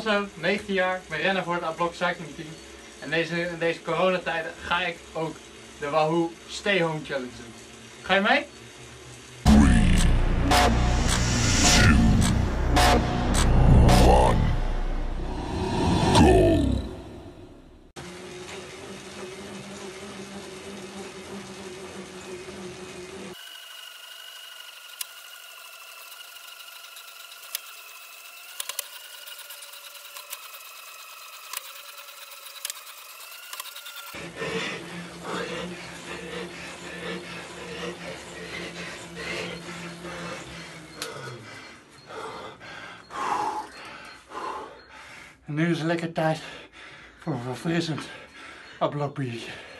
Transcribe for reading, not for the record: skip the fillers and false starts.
Alonso, 19 jaar, ik ben renner voor het A-Block Cycling Team. En in deze coronatijden ga ik ook de Wahoo Stay Home Challenge doen. Ga je mee? En nu is het lekker tijd voor een verfrissend A-Block biertje.